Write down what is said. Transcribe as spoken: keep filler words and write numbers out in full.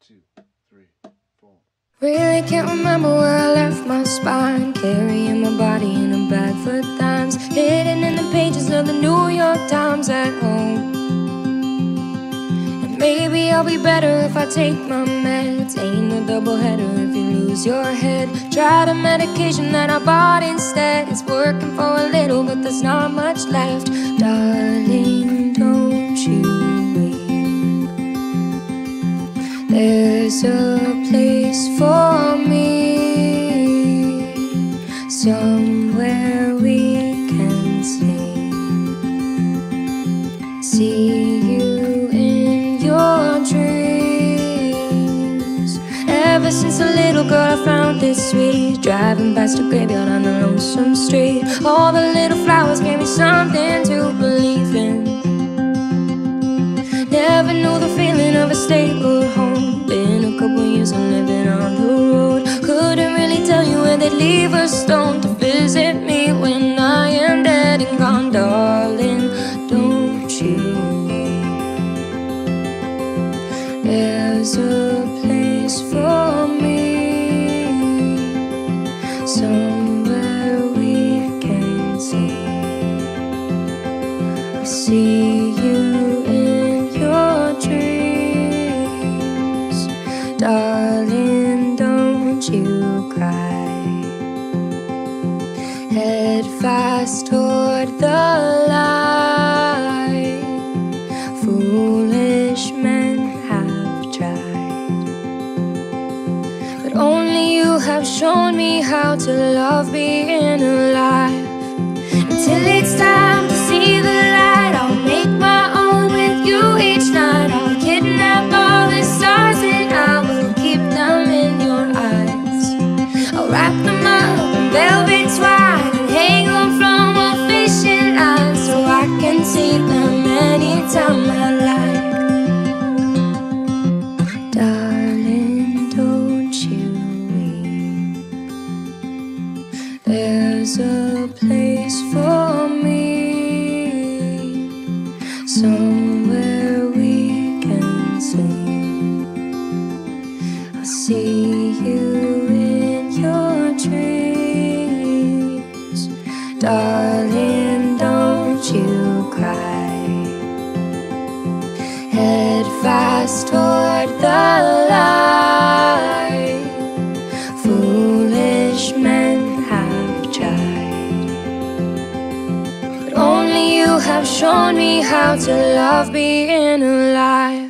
two, three, four. Really can't remember where I left my spine, carrying my body in a bag for dimes, hidden in the pages of the New York Times at home. And maybe I'll be better if I take my meds. Ain't no doubleheader if you lose your head. Try the medication that I bought instead. It's working for a little, but there's not much left. Darling, don't you weep. There's a place for me, somewhere we can sleep. See you in your dreams. Ever since a little girl I found this sweet, driving past a graveyard on a lonesome street. All the little flowers gave me something to believe in. Never knew the feeling of a stable home. Been a couple years of living on the road. Couldn't really tell you where they'd leave a stone to visit me when I am dead and gone. Darling, don't you weep. There's a place for me, somewhere we can see. I see you in your dreams. Darling, don't you cry. Head fast toward the light. Foolish men have tried, but only you have shown me how to love being alive. Until it's time to see the light, I'll make my own with you each night. I'll kidnap all the stars and I will keep them in your eyes. I'll wrap them up in velvet twine and hang them from a fishing line, so I can see them anytime I like. Darling, don't you weep. There's a place for me, somewhere we can sleep. I'll see you in your dreams. Darling, don't you cry. Head fast toward the light. Foolish men have tried, but only you have shown me how to love being alive.